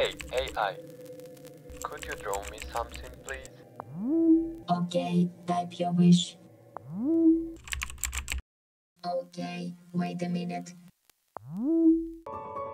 Hey, AI, could you draw me something, please? Okay, type your wish. Okay, wait a minute.